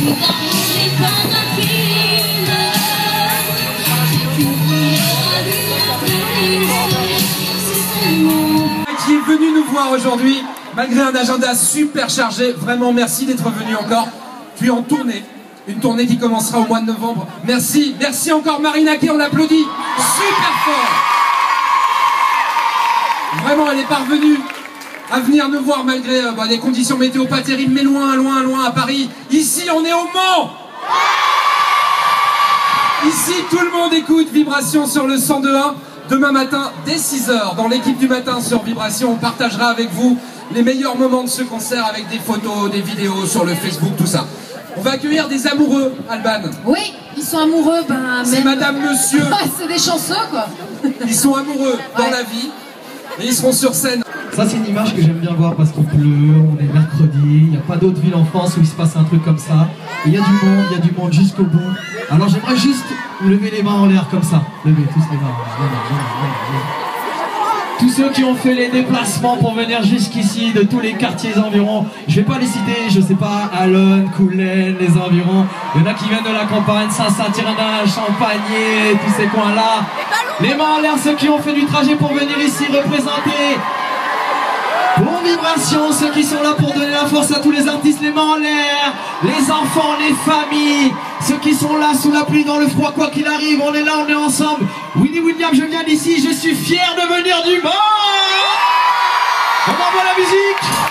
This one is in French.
Qui est venu nous voir aujourd'hui, malgré un agenda super chargé. Vraiment merci d'être venu encore. Puis en tournée, une tournée qui commencera au mois de novembre. Merci, merci encore Marina qui on l'applaudit super fort. Vraiment elle est parvenue à venir nous voir malgré des conditions météo pas terribles, mais loin, loin, loin à Paris. Ici on est au Mans. Ici tout le monde écoute Vibration sur le 102.1. Demain matin, dès 6h, dans l'équipe du matin sur Vibration, on partagera avec vous les meilleurs moments de ce concert avec des photos, des vidéos sur le Facebook, tout ça. On va accueillir des amoureux, Alban. Oui, ils sont amoureux, c'est madame, monsieur. C'est des chanceux, quoi. Ils sont amoureux dans la vie et ils seront sur scène. Ça, c'est une image que j'aime bien voir parce qu'il pleut, on est mercredi, il n'y a pas d'autre ville en France où il se passe un truc comme ça. Et il y a du monde jusqu'au bout. Alors j'aimerais juste lever les mains en l'air comme ça. Levez tous les mains. Tous ceux qui ont fait les déplacements pour venir jusqu'ici, de tous les quartiers environs, je vais pas les citer, je sais pas, Allonne, Coulennes, les environs. Il y en a qui viennent de la campagne, Saint-Saturnin, Champagné, tous ces coins-là. Les mains en l'air, ceux qui ont fait du trajet pour venir ici représenter. Pour Vibration, ceux qui sont là pour donner la force à tous les artistes, les mains en l'air, les enfants, les familles, ceux qui sont là sous la pluie, dans le froid, quoi qu'il arrive, on est là, on est ensemble. Winnie Williams, je viens d'ici, je suis fier de venir du Mans. On envoie la musique.